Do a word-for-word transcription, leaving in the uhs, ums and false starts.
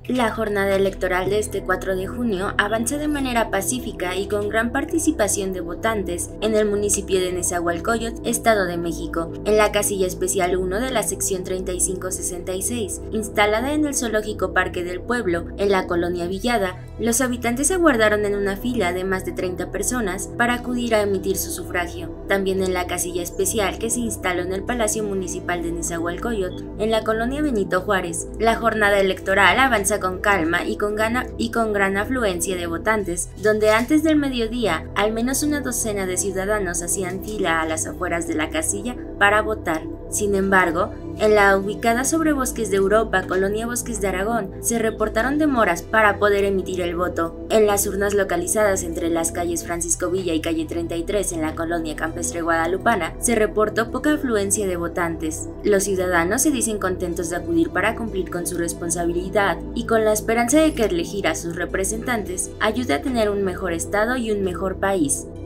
La jornada electoral de este cuatro de junio avanza de manera pacífica y con gran participación de votantes en el municipio de Nezahualcóyotl, Estado de México, en la casilla especial uno de la sección treinta y cinco sesenta y seis, instalada en el Zoológico Parque del Pueblo, en la colonia Villada. Los habitantes aguardaron en una fila de más de treinta personas para acudir a emitir su sufragio. También en la casilla especial que se instaló en el Palacio Municipal de Nezahualcóyotl, en la colonia Benito Juárez. La jornada electoral avanza con calma y con, gana, y con gran afluencia de votantes, donde antes del mediodía al menos una docena de ciudadanos hacían fila a las afueras de la casilla para votar. Sin embargo, en la ubicada sobre Bosques de Europa, colonia Bosques de Aragón, se reportaron demoras para poder emitir el voto. En las urnas localizadas entre las calles Francisco Villa y calle treinta y tres en la colonia Campestre Guadalupana, se reportó poca afluencia de votantes. Los ciudadanos se dicen contentos de acudir para cumplir con su responsabilidad y con la esperanza de que elegir a sus representantes ayude a tener un mejor estado y un mejor país.